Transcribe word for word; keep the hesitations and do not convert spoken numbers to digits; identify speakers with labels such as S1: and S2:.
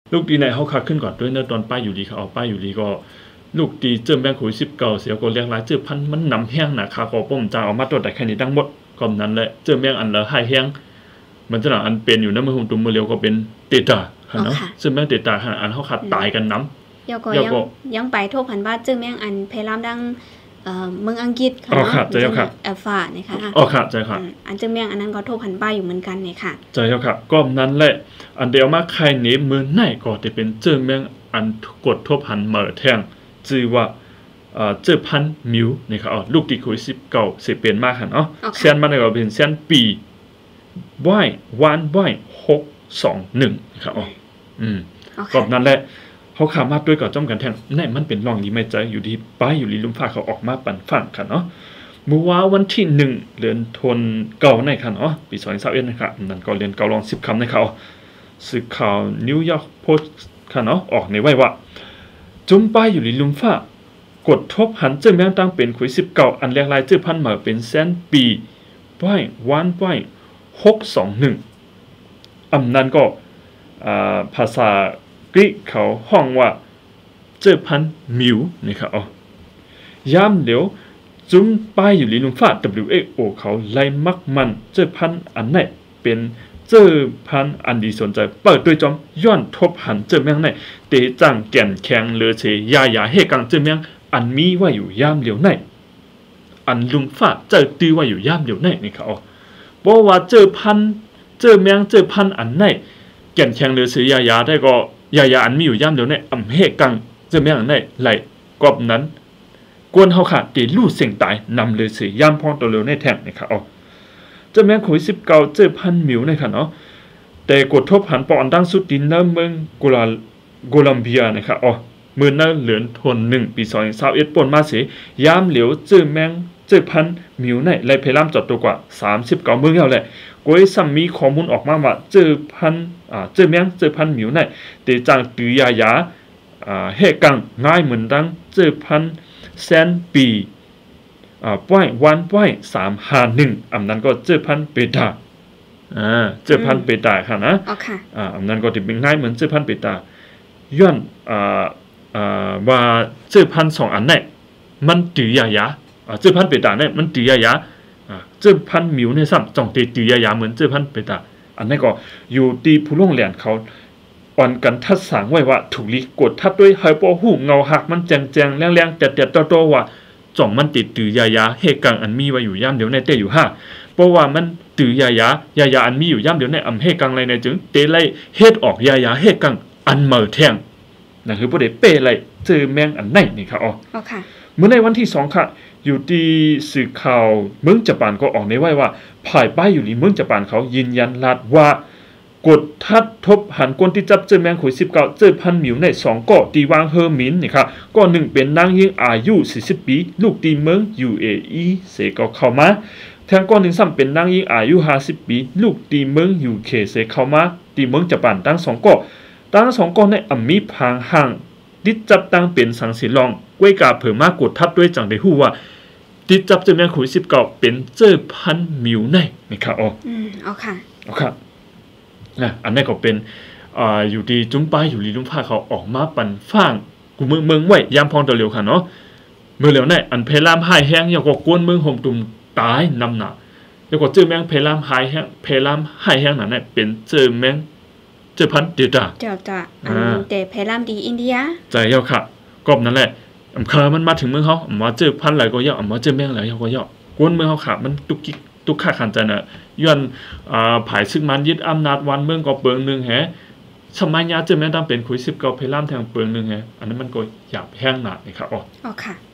S1: ลูกดีในเขาคักขึ้นก่อนด้วยเนื้อตอนป้ายอยู่ดีเขาเอาป้ายอยู่ดีก็ลูกดีเจิมแบงคุยสิบเก่าเสียก็เรียกหลายเจิมพันมันนำแห้งนะคาก็ป้มจะเอามาตัวแต่แค่นี้ทั้งหมดก่อนนั้นแหละเจิมแบงอันละให้แห้งมันจะหนังอันเป็นอยู่นะมือหุ่มตุ้มมือเลี้ยวก็เป็นเตตาเนาะเจิมแบงเตตาขนาดอันเขาขาดตายกันน้ำ
S2: ยก็ยังยังไปทบพันว่าเจิมแบงอันเพลามดังเมืองอังกฤษค่ะ
S1: เนาะใจครับ
S2: แอฟานะคะ
S1: อ๋อค่ะใจครับ
S2: อันเจิมแบงอันนั้นก็ทบพันป้ายอยู่เหมือนกันเนี่ยค่ะ
S1: ใจครับก็นั้นแหละอันเดียวมาใครเนี้ยมือไหนก็จะเป็นเจิมแบงอันกดทบพันเหมือแทงจื่อว่าเจิมพันมิวนี่ครับอ๋อลูกตีคุยสิบเก่าเสียเปลี่ยนมากค่ะเนาะเซียนมันก็เป็นเซียนปีว่ายวันว่ายหกสองหนึ่งครับอ๋ออืมก็นั้นแหละเขาขามาด้วยกับจ้อมกันแทงนี่มันเป็นร่องนี้ไม่ใจอยู่ที่ป้ายอยู่ลีลุ่มฟ้าเขาออกมาปั่นฝั่งค่ะเนาะเมื่อว่าวันที่หนึ่งเดือนธันเก่าในค่ะเนาะปีสองพันสิบเอ็ดนะครับนั่นก็เรียนเก่าลองสิบคำในเขาสื่อข่าวนิวยอร์กโพสต์ค่ะเนาะออกในไว้ว่าจุ่มป้ายอยู่ลีลุ่มฟ้ากดทบหันเจ้าแมงตั้งเป็นคุยสิบเก่าอันแรงลายเจ้าพันมาเป็นแสนปีป้ายวันป้ายหกสองหนึ่งอำนั้นก็ภาษากรีกเขาห้องว่าเจ้าพันมิวนี่ครับอ๋อย่ำเดี๋ยวจุ้มป้ายอยู่ลีนุ่มฟ้า ดับเบิลยู เอช โอ เขาไล่มักมันเจ้าพันอันไหนเป็นเจ้าพันอันดีสนใจเปิดด้วยจอมย้อนทบหันเจ้าแมงไหนเตจังแก่นแข็งเลือเชยยายาเฮกังเจ้าแมงอันมีว่าอยู่ย่ำเหลียวไหนอันลุงฟ้าเจ้าตื้อว่าอยู่ย่ำเหลียวไหนนี่ครับอ๋อบอกว่าเจ้าพันเจ้าแมงเจ้าพันอันไหนแก่นแข็งเลือเชยยายาได้ก็ยายาอันมีอยู่ย่ำเดี๋ยวในอำเฮกังจะไม่อย่างไรไหลกอบนั้นกวนเขาขาดตีลู่เสียงตายนำเลยเสียย่ำพองตัวเร็วในแทงนะครับอ๋อจะแม่ขุยสิบเก้าเจอพันมิวในค่ะเนาะแต่กดทบหันปอนดังสุดดินเนื้อเมืองกุลาโกลัมเบียนะครับอ๋อมือเนื้อเหลือนทนหนึ่งปีสองสาวเอ็ดปนมาเสียย่ำเหลียวเจอแมงเจอพันมิวในไล่เพล่ามจอดตัวกว่าสามสิบเก้าเมืองแล้วแหละก้อยซ้ำมีข้อมูลออกมาว่าเจอพันอ่าเจอแมงเจอพันมิวในเตจังตือยายาอ่าเฮกังง่ายเหมือนดังเจอพันแสนปีอ่าป้ายวันป้ายสามห้าหนึ่งอำนั้นก็เจอพันเปตาอ่าเจอพันเปตาค่ะนะ
S2: อ๋อค่ะ
S1: อ่าอำนั้นก็จะเป็นง่ายเหมือนเจอพันเปตาย้อนอ่าอ่าว่าเจอพันสองอันไหนมันตือยายาอ่าเจอพันเปตาเนี่ยมันตือยายาเจ้าพันมิวในซ้ำจ่องตีตียายาเหมือนเจ้าพันเปตาอันนี้ก็อยู่ตีผู้ล่วงแหลนเขาอ่อนกันทัดสางไว้ว่าถูกลีกดทัดด้วยไฮโปหูเงาหักมันแจงแจงแรงแรงแต่แต่โตๆว่าจ่องมันติดตียายาเฮกังอันมีไว้อยู่ย่ำเดี๋ยวในเตอยู่ห้าเพราะว่ามันตียายายายาอันมีอยู่ย่ำเดี๋ยวในอำเฮกังไรในจึงเตไลเฮ็ดออกยายาเฮกังอันเหม่อแทงนั่นคือประเด็นเป้ไรเจอแมงอันไหนนี่ครับอ๋อ
S2: ค่ะ
S1: เมื่อในวันที่สองค่ะอยู่ที่สื่อข่าวเมืองญี่ปุ่นก็ออกในไว้ว่าภายป้ายอยู่ที่เมืองญี่ปุ่นเขายืนยันลัดว่ากดทัดทบหันคนที่จับเจอแมงขุยสิบเก้าเจอพันหมิวในสองเกาะตีวางเฮอร์มินนี่ครับก็หนึ่งเป็นนางยิงอายุสี่สิบปีลูกตีเมือง ยู เอ อี เสก็เข้ามาแทงก้อนหนึ่งซ้ำเป็นนางยิงอายุห้าสิบปีลูกตีเมือง ยู เค เสเข้ามาตีเมืองญี่ปุ่นตั้งสองเกาะตั้งสองเกาะในอมีพางห่างดิจับตั้งเป็นสังสีลองก้วยกาเผื่อมากดทับด้วยจังได้ฮู้ว่าติดจับเจ้าแมงขุยสิบเก้าเป็นเจ้าพันมิวในนะครับอ๋อ
S2: อืมเอาค่ะ
S1: เอาครับนะอันนี้ก็เป็นอ่าอยู่ดีจุ้มป้ายอยู่ลีลุ่มผ้าเขาออกมาปั่นฟ่างกูเมืองเมืองไว้ยามพองตัวเร็วค่ะเนาะเมื่อเร็วในอันเพลามหายแห้งอย่างก็กวนเมืองห่มตุ่มตายนำหนาแล้วก็เจ้าแมงเพลามหายแห้งเพลามหายแห้งนั่นเนี่ยเป็นเจ้าแมงเจ้าพันเดลต้า
S2: เดลต้าอันแต่เพลามดีอินเดีย
S1: ใจเยาค่ะกบนั่นแหละอำเคยมันมาถึงเมืองเขาอำมาเจอพันหลายก็เยอะอำมาเจอแมงหลายก็เยอะกวนเมืองเขาขามันตุกกิกตุกขาขันใจน่ะย้อนอ่าผายซึ่งมันยึดอำนาจวันเมืองก็เปิงนึงแฮสมัยยาเจอแม่ตามเป็นคุยสิบเก้าเพลามแทงเปิงนึงแฮอันนั้นมันก็หยาบแห้งหนานี่ครับอ๋อ
S2: อ๋อค่ะ